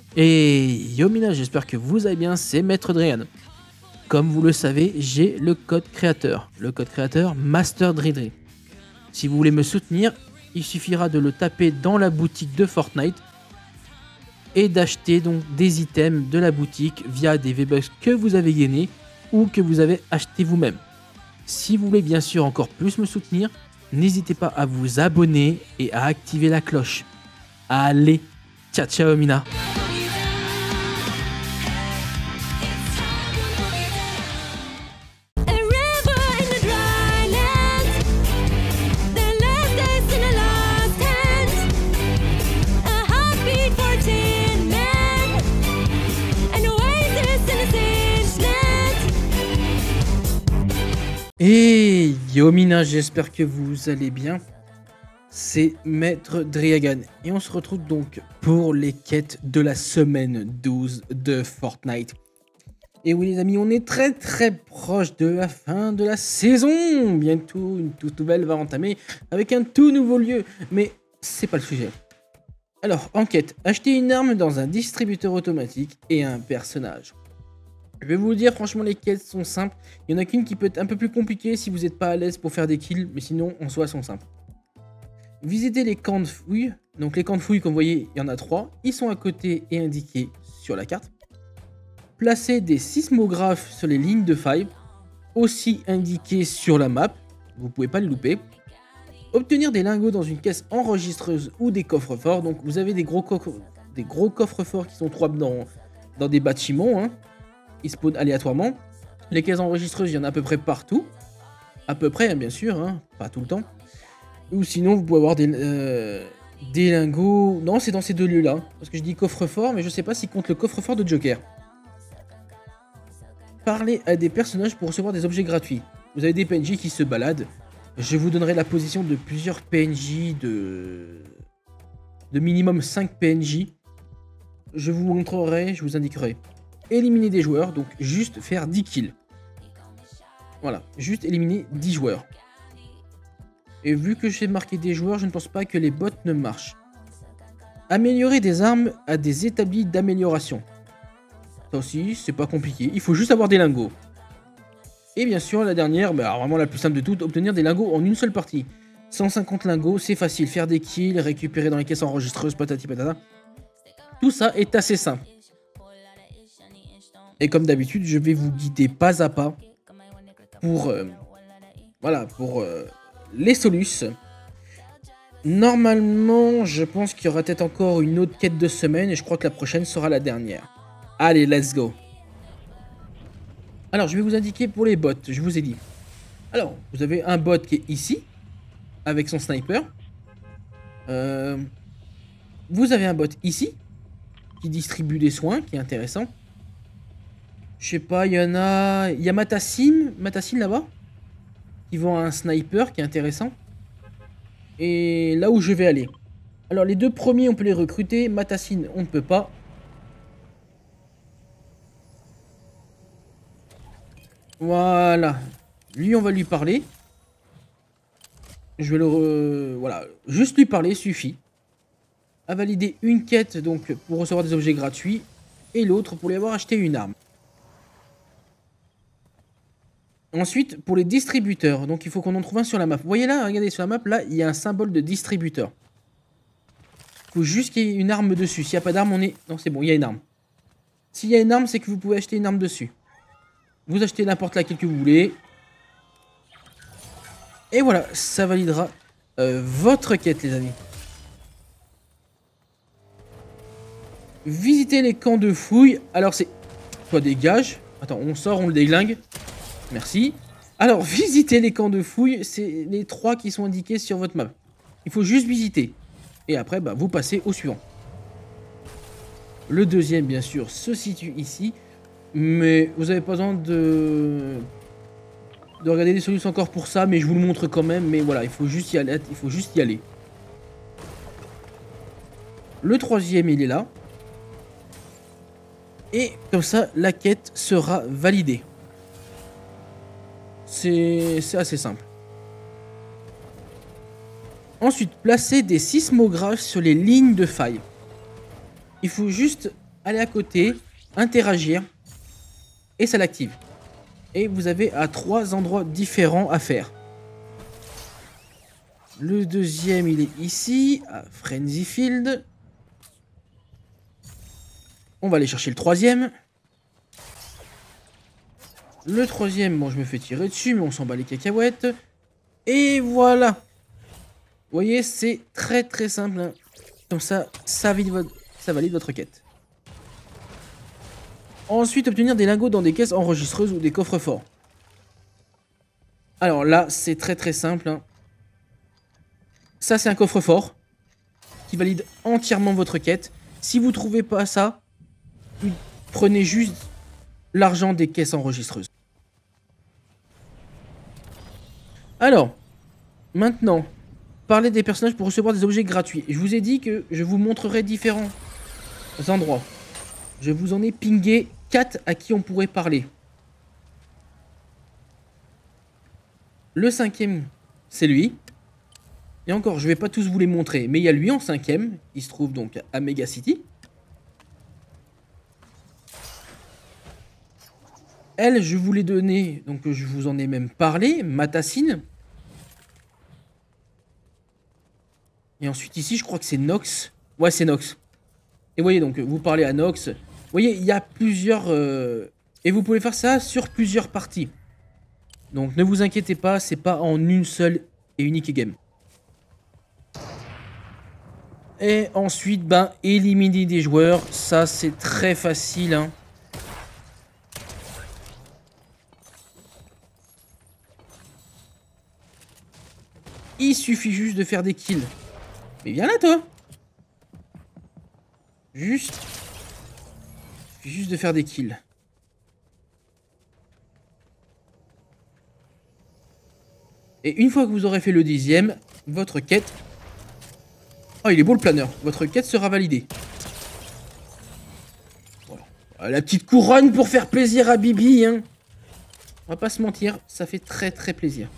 Et Yomina, j'espère que vous allez bien, c'est Maître Drian. Comme vous le savez, j'ai le code créateur Master Dridri. Si vous voulez me soutenir, il suffira de le taper dans la boutique de Fortnite et d'acheter donc des items de la boutique via des V-Bucks que vous avez gagnés ou que vous avez acheté vous-même. Si vous voulez bien sûr encore plus me soutenir, n'hésitez pas à vous abonner et à activer la cloche. Allez, ciao ciao Mina. Et Yomina, j'espère que vous allez bien. C'est Maître Driagan et on se retrouve donc pour les quêtes de la semaine 12 de Fortnite. Et oui les amis, on est très proche de la fin de la saison. Bientôt une toute nouvelle va entamer avec un tout nouveau lieu, mais c'est pas le sujet. Alors, enquête, acheter une arme dans un distributeur automatique et un personnage. Je vais vous dire, franchement, les quêtes sont simples. Il y en a qu'une qui peut être un peu plus compliquée si vous n'êtes pas à l'aise pour faire des kills, mais sinon, en soi, elles sont simples. Visitez les camps de fouilles. Donc, les camps de fouilles, comme vous voyez, il y en a 3. Ils sont à côté et indiqués sur la carte. Placez des sismographes sur les lignes de faille, aussi indiqués sur la map. Vous ne pouvez pas les louper. Obtenir des lingots dans une caisse enregistreuse ou des coffres forts. Donc, vous avez des gros coffres forts qui sont trouvés dans des bâtiments, hein. Ils spawnent aléatoirement. Les caisses enregistreuses, il y en a à peu près partout. À peu près, hein, bien sûr, hein, pas tout le temps. Ou sinon, vous pouvez avoir des lingots. Non, c'est dans ces deux lieux-là. Parce que je dis coffre-fort, mais je sais pas s'ils comptent le coffre-fort de Joker. Parlez à des personnages pour recevoir des objets gratuits. Vous avez des PNJ qui se baladent. Je vous donnerai la position de plusieurs PNJ de minimum 5 PNJ. Je vous montrerai, je vous indiquerai. Éliminer des joueurs, donc juste faire 10 kills. Voilà, juste éliminer 10 joueurs. Et vu que j'ai marqué des joueurs, je ne pense pas que les bots ne marchent. Améliorer des armes à des établis d'amélioration. Ça aussi, c'est pas compliqué, il faut juste avoir des lingots. Et bien sûr, la dernière, bah, vraiment la plus simple de toutes, obtenir des lingots en une seule partie. 150 lingots, c'est facile, faire des kills, récupérer dans les caisses enregistreuses, patati patata. Tout ça est assez simple. Et comme d'habitude, je vais vous guider pas à pas pour, les solus. Normalement, je pense qu'il y aura peut-être encore une autre quête de semaine et je crois que la prochaine sera la dernière. Allez, let's go. Alors, je vais vous indiquer pour les bots, je vous ai dit. Alors, vous avez un bot qui est ici, avec son sniper. Vous avez un bot ici, qui distribue des soins, qui est intéressant. Je sais pas, il y a Matassim là-bas, qui vend un sniper qui est intéressant. Et là où je vais aller. Alors les deux premiers on peut les recruter, Matassim on ne peut pas. Voilà, lui on va lui parler. Je vais voilà, juste lui parler suffit. À valider une quête donc pour recevoir des objets gratuits et l'autre pour lui avoir acheté une arme. Ensuite, pour les distributeurs, donc il faut qu'on en trouve un sur la map. Vous voyez là, regardez sur la map, là, il y a un symbole de distributeur. Il faut juste qu'il y ait une arme dessus. S'il n'y a pas d'arme, on est... Non, c'est bon, il y a une arme. S'il y a une arme, c'est que vous pouvez acheter une arme dessus. Vous achetez n'importe laquelle que vous voulez. Et voilà, ça validera votre quête, les amis. Visitez les camps de fouilles. Alors, c'est... Toi, dégage. Attends, on sort, on le déglingue. Merci. Alors, visiter les camps de fouilles, c'est les 3 qui sont indiqués sur votre map. Il faut juste visiter. Et après, bah, vous passez au suivant. Le deuxième, bien sûr, se situe ici. Mais vous n'avez pas besoin de regarder des solutions encore pour ça. Mais je vous le montre quand même. Mais voilà, il faut juste y aller. Le troisième, il est là. Et comme ça, la quête sera validée. C'est assez simple. Ensuite, placez des sismographes sur les lignes de faille. Il faut juste aller à côté, interagir, et ça l'active. Et vous avez à 3 endroits différents à faire. Le deuxième, il est ici, à Frenzy Field. On va aller chercher le troisième. Le troisième, bon, je me fais tirer dessus, mais on s'en bat les cacahuètes. Et voilà. Vous voyez, c'est très très simple. Hein. Comme ça valide votre quête. Ensuite, obtenir des lingots dans des caisses enregistreuses ou des coffres forts. Alors là, c'est très très simple. Hein. Ça, c'est un coffre fort qui valide entièrement votre quête. Si vous trouvez pas ça, prenez juste l'argent des caisses enregistreuses. Alors, maintenant, parler des personnages pour recevoir des objets gratuits. Je vous ai dit que je vous montrerai différents endroits. Je vous en ai pingé 4 à qui on pourrait parler. Le 5e, c'est lui. Et encore, je vais pas tous vous les montrer, mais il y a lui en 5e, il se trouve donc à Mega City. Elle, je vous l'ai donné, donc je vous en ai même parlé, Matacine. Et ensuite ici, je crois que c'est Nox. Ouais, c'est Nox. Et vous voyez, donc, vous parlez à Nox. Vous voyez, il y a plusieurs... Et vous pouvez faire ça sur plusieurs parties. Donc, ne vous inquiétez pas, c'est pas en une seule et unique game. Et ensuite, ben, éliminer des joueurs. Ça, c'est très facile, hein. Il suffit juste de faire des kills. Mais viens là, toi. Il suffit juste de faire des kills. Et une fois que vous aurez fait le 10e, votre quête... Oh, il est beau le planeur. Votre quête sera validée. Voilà. La petite couronne pour faire plaisir à Bibi, hein. On va pas se mentir, ça fait très très plaisir.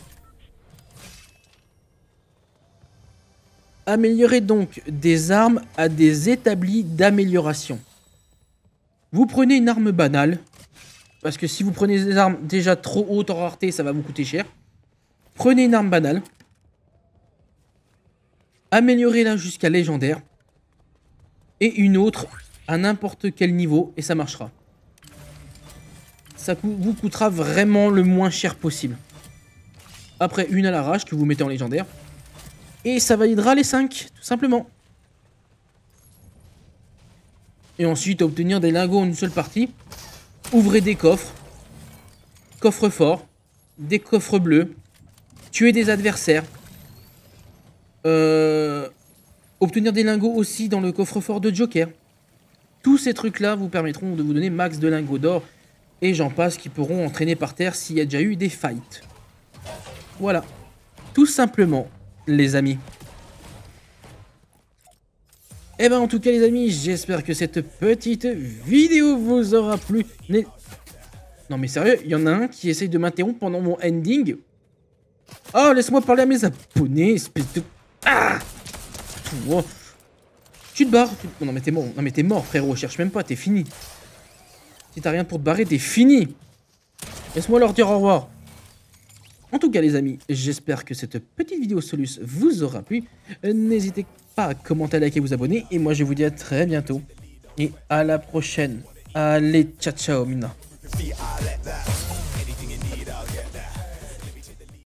Améliorez donc des armes à des établis d'amélioration. Vous prenez une arme banale. Parce que si vous prenez des armes déjà trop hautes en rareté, ça va vous coûter cher. Prenez une arme banale. Améliorez-la jusqu'à légendaire. Et une autre à n'importe quel niveau. Et ça marchera. Ça vous coûtera vraiment le moins cher possible. Après, une à l'arrache que vous mettez en légendaire. Et ça validera les 5, tout simplement. Et ensuite, obtenir des lingots en une seule partie. Ouvrez des coffres. Coffres forts. Des coffres bleus. Tuer des adversaires. Obtenir des lingots aussi dans le coffre-fort de Joker. Tous ces trucs-là vous permettront de vous donner max de lingots d'or. Et j'en passe qui pourront entraîner par terre s'il y a déjà eu des fights. Voilà. Tout simplement, les amis. Et ben en tout cas les amis, j'espère que cette petite vidéo vous aura plu. Non mais sérieux, il y en a un qui essaye de m'interrompre pendant mon ending. Oh, laisse-moi parler à mes abonnés, espèce de... Ah! Oh. Tu te barres. Non mais t'es mort. Non mais t'es mort frérot, cherche même pas, t'es fini. Si t'as rien pour te barrer, t'es fini. Laisse-moi leur dire au revoir. En tout cas les amis, j'espère que cette petite vidéo Solus vous aura plu. N'hésitez pas à commenter, à liker, vous abonner. Et moi je vous dis à très bientôt. Et à la prochaine. Allez, ciao ciao Mina.